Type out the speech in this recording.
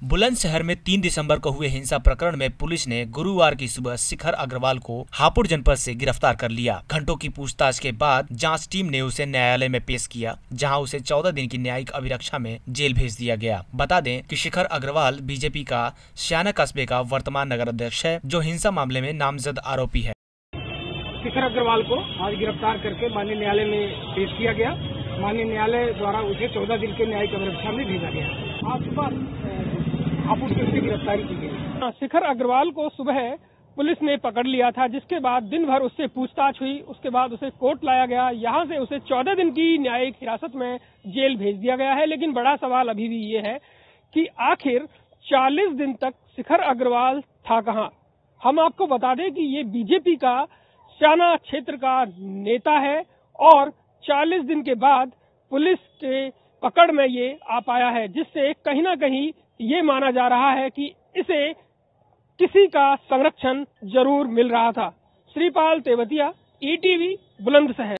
बुलंदशहर में 3 दिसंबर को हुए हिंसा प्रकरण में पुलिस ने गुरुवार की सुबह शिखर अग्रवाल को हापुड़ जनपद से गिरफ्तार कर लिया। घंटों की पूछताछ के बाद जांच टीम ने उसे न्यायालय में पेश किया, जहां उसे 14 दिन की न्यायिक अभिरक्षा में जेल भेज दिया गया। बता दें कि शिखर अग्रवाल बीजेपी का श्याना कस्बे का वर्तमान नगर अध्यक्ष है, जो हिंसा मामले में नामजद आरोपी है। शिखर अग्रवाल को आज गिरफ्तार करके माननीय न्यायालय में पेश किया गया। माननीय न्यायालय द्वारा उसे 14 दिन के न्यायिक अभिरक्षा में भेजा गया। आज सुबह हापुड़ से गिरफ्तारी की गई। शिखर अग्रवाल को सुबह पुलिस ने पकड़ लिया था, जिसके बाद दिन भर उससे पूछताछ हुई। उसके बाद उसे कोर्ट लाया गया। यहाँ से उसे 14 दिन की न्यायिक हिरासत में जेल भेज दिया गया है। लेकिन बड़ा सवाल अभी भी ये है कि आखिर 40 दिन तक शिखर अग्रवाल था कहाँ। हम आपको बता दें कि ये बीजेपी का श्याना क्षेत्र का नेता है और 40 दिन के बाद पुलिस के पकड़ में ये आ पाया है, जिससे कहीं ना कहीं ये माना जा रहा है कि इसे किसी का संरक्षण जरूर मिल रहा था। श्रीपाल तेवतिया, ईटीवी, बुलंदशहर।